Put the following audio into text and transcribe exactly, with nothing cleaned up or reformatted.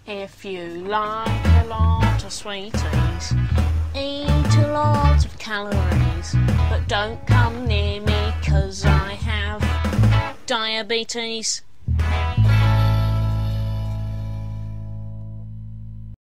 If you like a lot of sweeties, eat a lot of calories, but don't come near me 'cause I have diabetes.